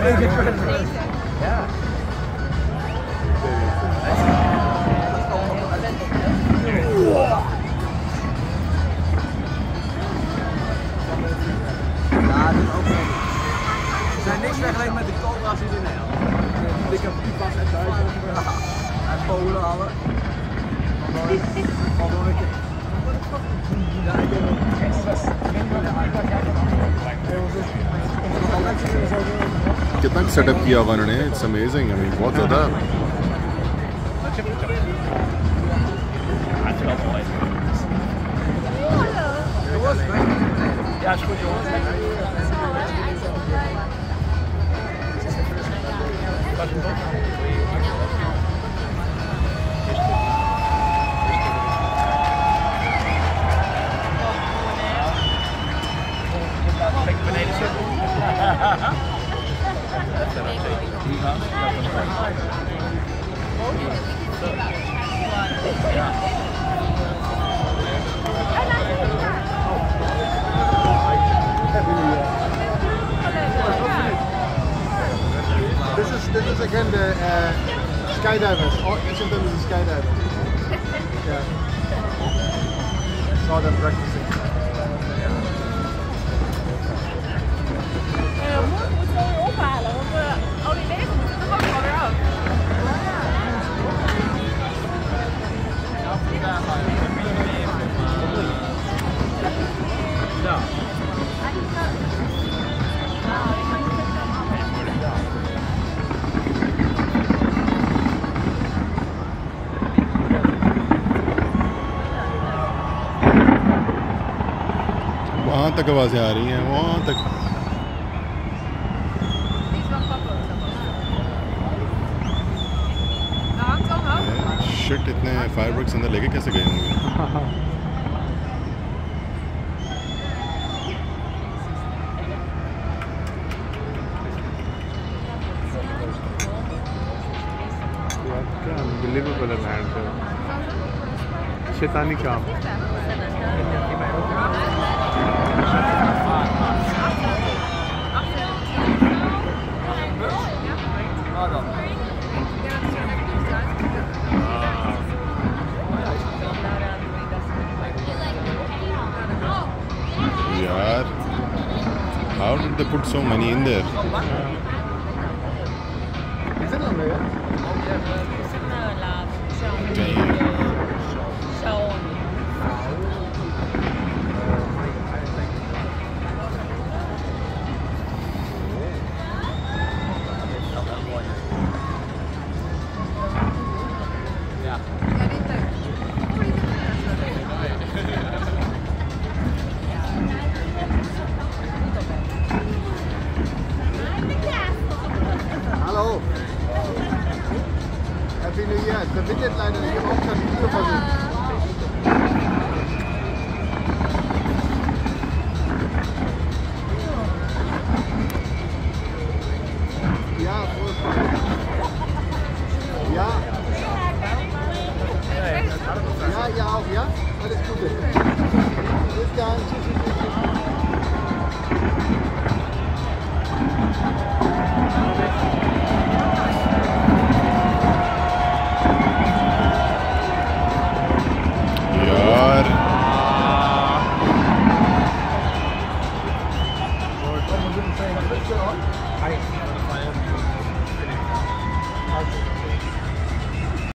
zijn niks vergeleken met de cobra's hier in Nederland. Dikke pipas en Duitsers. En Polen alle. कितना setup किया हुआ उन्होंने, it's amazing. I mean बहुत ज़्यादा। Ja, is goed jongens. Was het toch? Beneden zitten. This is again the skydivers. Each of them is a skydiver. Yeah. Saw them practicing. Moeten we weer ophalen, want al die wegen moeten er ook wel weer af. वहाँ तक आवाज़ें आ रही हैं, वहाँ तक। Shit, इतने fireworks अंदर लेके कैसे गए होंगे? Unbelievable man. शैतानी काम. यार, how did they put so many in there? Is it on there? Hallo. Happy New Year. Der windet leider nicht. Ich habe auch gerade die Tür versucht. Ja, frohes Fest. Ja. Ja, ihr auch, ja? Alles Gute. Bis dann. Tschüss, tschüss, tschüss. यार